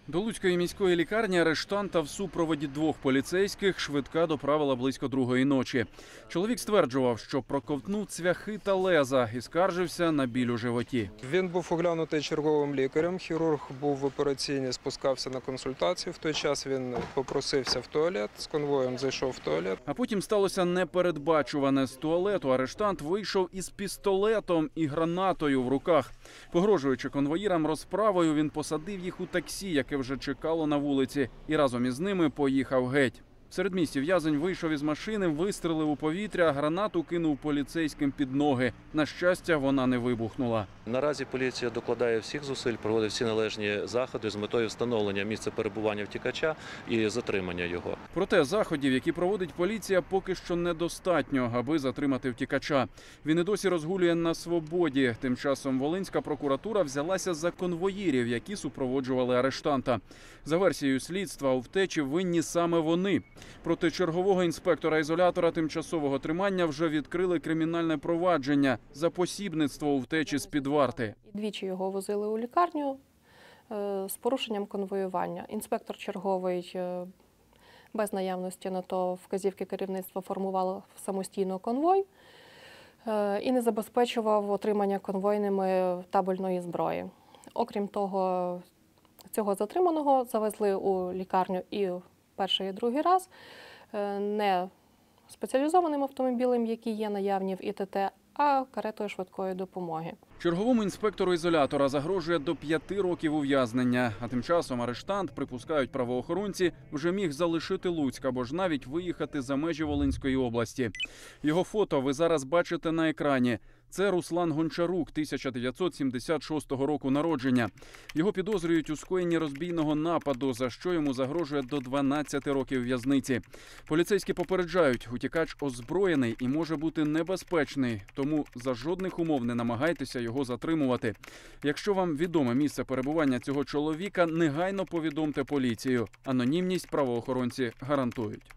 До Луцької міської лікарні арештанта в супроводі двох поліцейських швидка доправила близько 2-ї ночі. Чоловік стверджував, що проковтнув цвяхи та леза і скаржився на біль у животі. Він був оглянутий черговим лікарем, хірург був в операційній, спускався на консультацію. В той час він попросився в туалет, з конвоєм зайшов в туалет. А потім сталося непередбачуване. З туалету арештант вийшов із пістолетом і гранатою в руках. Погрожуючи конвоїрам розправою, він посадив їх у таксі, яке вже чекало на вулиці, і разом із ними поїхав геть. В середмісті в'язень вийшов із машини, вистрелив у повітря, гранату кинув поліцейським під ноги. На щастя, вона не вибухнула. Наразі поліція докладає всіх зусиль, проводить всі належні заходи з метою встановлення місця перебування втікача і затримання його. Проте заходів, які проводить поліція, поки що недостатньо, аби затримати втікача. Він і досі розгулює на свободі. Тим часом Волинська прокуратура взялася за конвоїрів, які супроводжували арештанта. За версією слідства, у втечі винні саме вони. Проти чергового інспектора-ізолятора тимчасового тримання вже відкрили кримінальне провадження за посібництво у втечі з-під варти. Двічі його возили у лікарню з порушенням конвоювання. Інспектор черговий без наявності на то вказівки керівництва формував самостійно конвой і не забезпечував отримання конвойними табельної зброї. Окрім того, цього затриманого завезли у лікарню і перший і другий раз не спеціалізованим автомобілем, які є наявні в ІТТ, а каретою швидкої допомоги. Черговому інспектору ізолятора загрожує до 5 років ув'язнення. А тим часом арештант, припускають правоохоронці, вже міг залишити Луцьк або ж навіть виїхати за межі Волинської області. Його фото ви зараз бачите на екрані. Це Руслан Гончарук, 1976 року народження. Його підозрюють у скоєнні розбійного нападу, за що йому загрожує до 12 років в'язниці. Поліцейські попереджають, утікач озброєний і може бути небезпечний, тому за жодних умов не намагайтеся його затримувати. Якщо вам відоме місце перебування цього чоловіка, негайно повідомте поліцію. Анонімність правоохоронці гарантують.